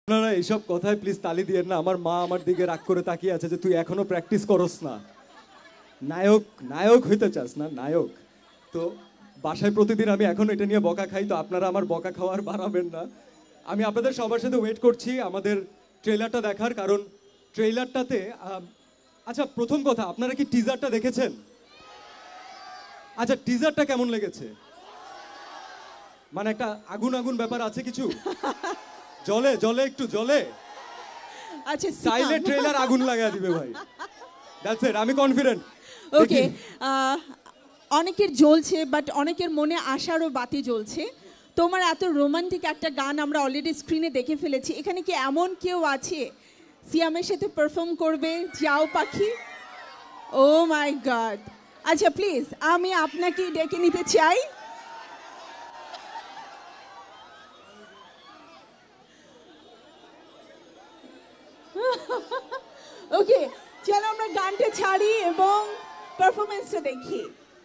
আপনারা এইসব কথায় প্লিজ তালি দিয়েন না। আমার মা আমার দিকে রাগ করে তাকিয়ে আছে যে তুই এখনো প্র্যাকটিস করস না। নায়ক নায়ক হইতে চাস না, নায়ক। তো বাসায় প্রতিদিন আমি এখন এটা নিয়ে বকা খাই, তো আপনারা আমার বকা খাওয়ার বাড়াবেন না। আমি আপনাদের সবার সাথে ওয়েট করছি আমাদের ট্রেলারটা দেখার, কারণ ট্রেলারটাতে আচ্ছা প্রথম কথা, আপনারা কি টিজারটা দেখেছেন? আচ্ছা টিজারটা কেমন লেগেছে? মানে একটা আগুন আগুন ব্যাপার আছে কিছু, জলে জলে একটু জলে, আচ্ছা চাইলে ট্রেলার আগুন লাগায় দিবে ভাই। দ্যাটস ইট, আমি কনফিডেন্ট। ওকে, অনেকের জ্বলছে, বাট অনেকের মনে আশারও বাতি জ্বলছে। তোমার এত রোমান্টিক একটা গান আমরা অলরেডি স্ক্রিনে দেখে ফেলেছি, এখানে কি এমন কেউ আছে সিয়ামের সাথে পারফর্ম করবে? যাও পাখি, ও মাই গড। আচ্ছা প্লিজ আমি আপনাকে ডেকে নিতে চাই। ওকে, চলো আমরা গানটা ছাড়ি এবং পারফরমেন্সটা দেখি।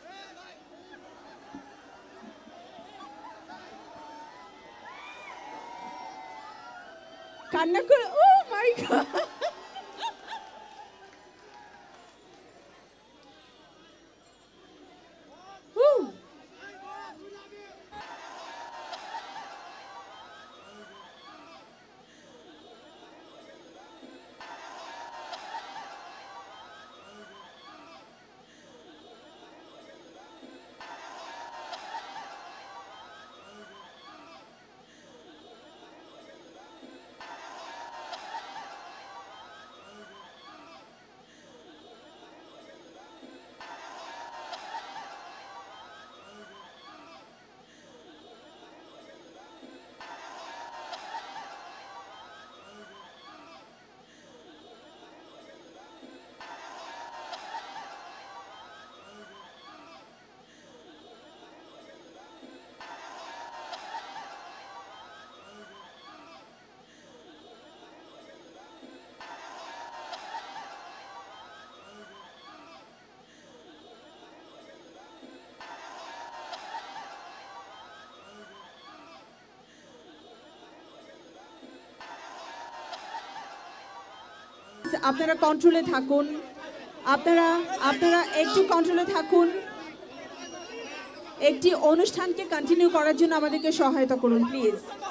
কান্না করে, ও মাই গড। আপনারা কন্ট্রোলে থাকুন, আপনারা একটু কন্ট্রোলে থাকুন। একটি অনুষ্ঠানকে কন্টিনিউ করার জন্য আমাদেরকে সহায়তা করুন প্লিজ।